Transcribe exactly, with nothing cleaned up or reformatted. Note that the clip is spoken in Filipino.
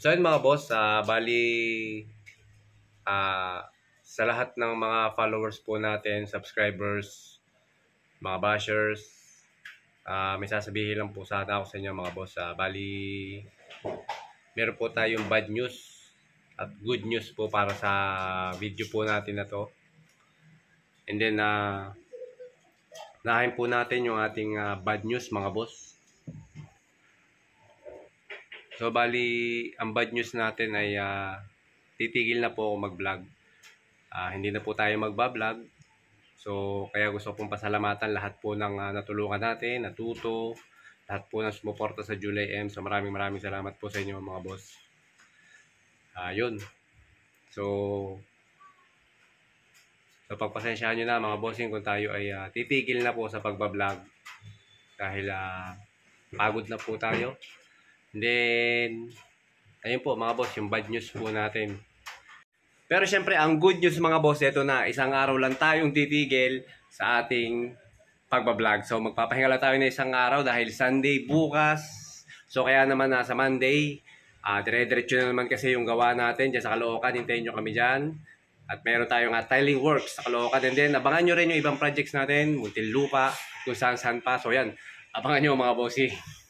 So yun mga boss, uh, bali uh, sa lahat ng mga followers po natin, subscribers, mga bashers, uh, may sasabihin lang po sana ako sa inyo mga boss. Uh, bali, meron po tayong bad news at good news po para sa video po natin na to. And then, uh, nahin po natin yung ating uh, bad news mga boss. So bali, ang bad news natin ay uh, titigil na po ako mag-vlog. Uh, hindi na po tayo magba-vlog. So kaya gusto kong pasalamatan lahat po ng uh, natulungan natin, natuto, lahat po ng sumuporta sa July M. So maraming maraming salamat po sa inyo mga boss. Uh, yun. So, so pagpasensyahan nyo na mga bossing kung tayo ay uh, titigil na po sa pagbablog. Dahil uh, pagod na po tayo. And then, ayun po mga boss, yung bad news po natin. Pero syempre, ang good news mga boss, ito na, isang araw lang tayong titigil sa ating pagbablog. So magpapahinga lang tayo na isang araw dahil Sunday bukas. So kaya naman nasa Monday, uh, dire-diretso na naman kasi yung gawa natin dyan sa Caloocan. Hintayin nyo kami dyan. At meron tayong uh, tiling works sa Caloocan. And then, abangan nyo rin yung ibang projects natin, Muntinlupa, kung saan-saan pa. So yan, abangan nyo mga bossy.